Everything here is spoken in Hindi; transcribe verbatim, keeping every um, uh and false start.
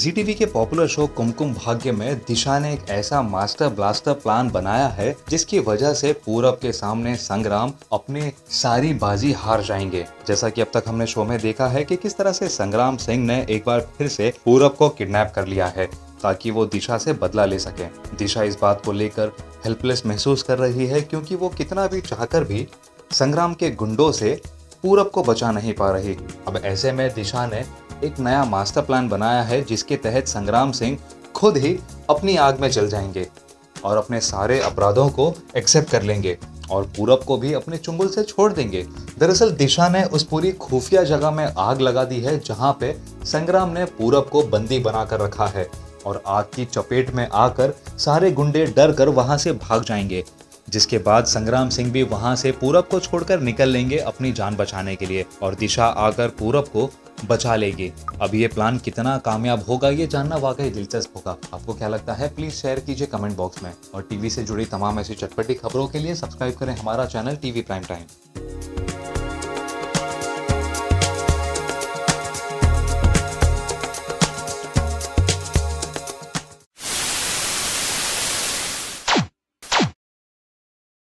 जी टी वी के पॉपुलर शो कुमकुम भाग्य में दिशा ने एक ऐसा मास्टर ब्लास्टर प्लान बनाया है जिसकी वजह से पूरब के सामने संग्राम अपने सारी बाजी हार जाएंगे। जैसा कि अब तक हमने शो में देखा है कि किस तरह से संग्राम सिंह ने एक बार फिर से पूरब को किडनैप कर लिया है ताकि वो दिशा से बदला ले सके। दिशा इस बात को लेकर हेल्पलेस महसूस कर रही है क्योंकि वो कितना भी चाहकर भी संग्राम के गुंडों से पूरब को बचा नहीं पा रही। अब ऐसे में दिशा ने एक नया मास्टर प्लान बनाया है जिसके तहत संग्राम सिंह खुद ही अपनी आग में जल जाएंगे और अपने सारे अपराधों को एक्सेप्ट कर लेंगे और पूरब को भी अपने चुंगल से छोड़ देंगे। दरअसल दिशा ने उस पूरी खुफिया जगह में आग लगा दी है जहां पे संग्राम ने पूरब को बंदी बनाकर रखा है और आग की चपेट में आकर सारे गुंडे डर कर वहां से भाग जाएंगे, जिसके बाद संग्राम सिंह भी वहां से पूरब को छोड़कर निकल लेंगे अपनी जान बचाने के लिए और दिशा आकर पूरब को बचा लेगी। अब ये प्लान कितना कामयाब होगा ये जानना वाकई दिलचस्प होगा। आपको क्या लगता है प्लीज शेयर कीजिए कमेंट बॉक्स में और टीवी से जुड़ी तमाम ऐसी चटपटी खबरों के लिए सब्सक्राइब करें हमारा चैनल टीवी प्राइम टाइम।